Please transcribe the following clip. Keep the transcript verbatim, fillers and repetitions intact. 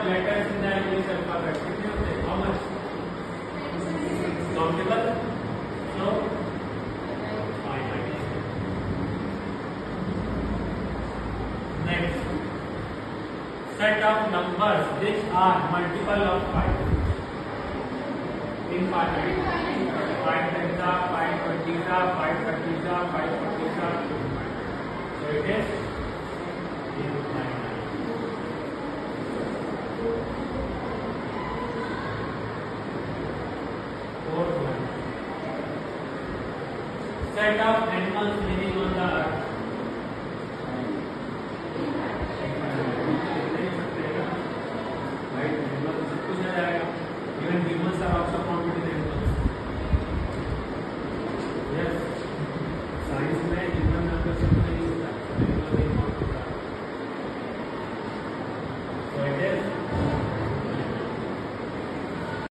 letters in the English alphabet? कितने होते हैं? How much? Countable? No. Finite. Next. Set of numbers which are multiple of five. Infinite. Five tens are, five twenties are, five thirties are, five forties are. So it is infinite. Fourth one. Set of animals living on the earth. Right? Animals सब कुछ आ जाएगा. Even humans are also counted in animals. Yes. Science में human number शब्द नहीं होता. Animal नहीं होता. So it is